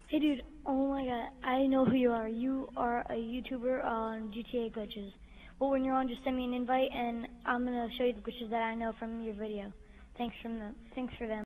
Hey dude, oh my god, I know who you are. You are a YouTuber on GTA glitches. Well, when you're on, just send me an invite and I'm gonna show you the glitches that I know from your video. Thanks for them.